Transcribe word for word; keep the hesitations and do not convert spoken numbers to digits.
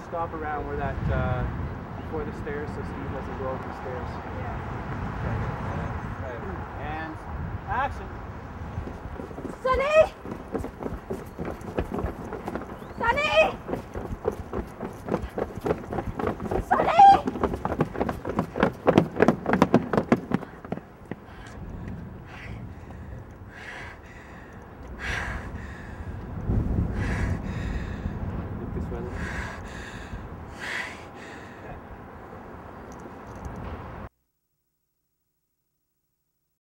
stop around where that, uh, before the stairs, so Steve doesn't go over the stairs. Yeah. Okay. And action. Sunny!